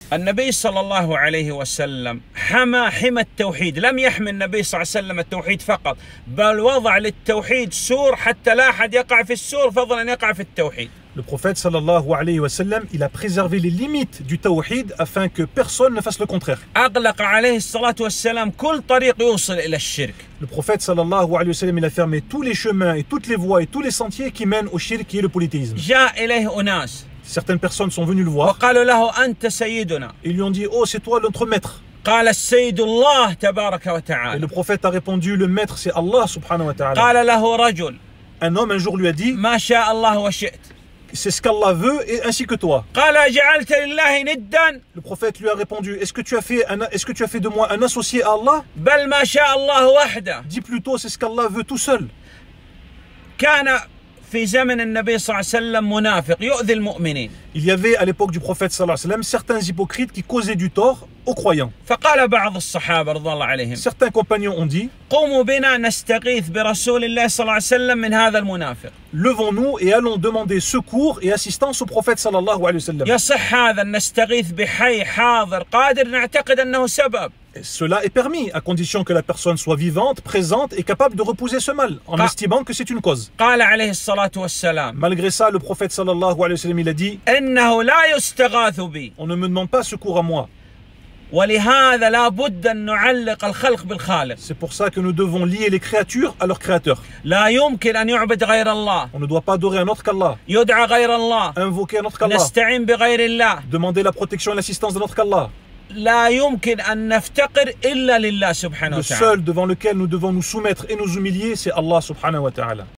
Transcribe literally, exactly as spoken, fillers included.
النبي صلى الله عليه وسلم حمى حمى التوحيد، لم يحمي النبي صلى الله عليه وسلم التوحيد فقط، بل وضع للتوحيد سور حتى لا أحد يقع في السور فضلا أن يقع في التوحيد. Le prophète sallallahu alayhi wa sallam, il a préservé les limites du tawhid afin que personne ne fasse le contraire. أغلق عليه الصلاة والسلام كل طريق يوصل إلى الشرك. Le prophète sallallahu alayhi wa sallam, il a fermé tous les chemins et toutes les voies et tous les sentiers qui mènent au shirk qui est le polythéisme. جاء إليه أناس Certaines personnes sont venues le voir وقالوا له أنت سيدنا. et lui ont dit: oh, c'est toi notre maître. قال السيد الله تبارك Et وتعالى. le prophète a répondu: le maître c'est Allah subhanahu wa ta'ala. قال له رجل Un homme un jour lui a dit: ما شاء الله وشئت. c'est ce qu'Allah veut et ainsi que toi. قال جعلت لله ندا. Le prophète lui a répondu: est-ce que tu as fait un, est-ce que tu as fait de moi un associé à Allah? بل ما شاء الله وحده. Dis plutôt: c'est ce qu'Allah veut tout seul. كان في زمن النبي صلى الله عليه وسلم منافق يؤذي المؤمنين. Il y avait à l'époque du prophète sallallahu alayhi wa sallam certains hypocrites qui causaient du tort aux croyants. فقال بعض الصحابة رضي الله عليهم Certains compagnons ont dit: قوموا بنا نستغيث برسول الله صلى الله عليه وسلم من هذا المنافق. levons-nous et allons demander secours et assistance au prophète sallallahu alayhi wa sallam. يصح هذا أن نستغيث بحي حاضر قادر نعتقد أنه سبب. Et cela est permis à condition que la personne soit vivante, présente et capable de repousser ce mal en Ah. estimant que c'est une cause. قال عليه الصلاة والسلام Malgré ça, le prophète sallallahu alayhi wa sallam, il a dit: إنه لا يستغاث بي on ne me demande pas secours à moi. ولهذا لا بد أن نعلق الخلق بالخالق. C'est pour ça que nous devons lier les créatures à leur créateur. لا يمكن أن يعبد غير الله، On ne doit pas adorer un autre qu'Allah, يدعى غير الله، invoquer un autre qu'Allah, نستعين بغير الله. demander la protection et l'assistance d'un autre qu'Allah. لا يمكن أن نفتقر إلا لله سبحانه Le وتعالى. seul devant lequel nous devons nous soumettre et nous humilier, c'est Allah subhanahu wa ta'ala.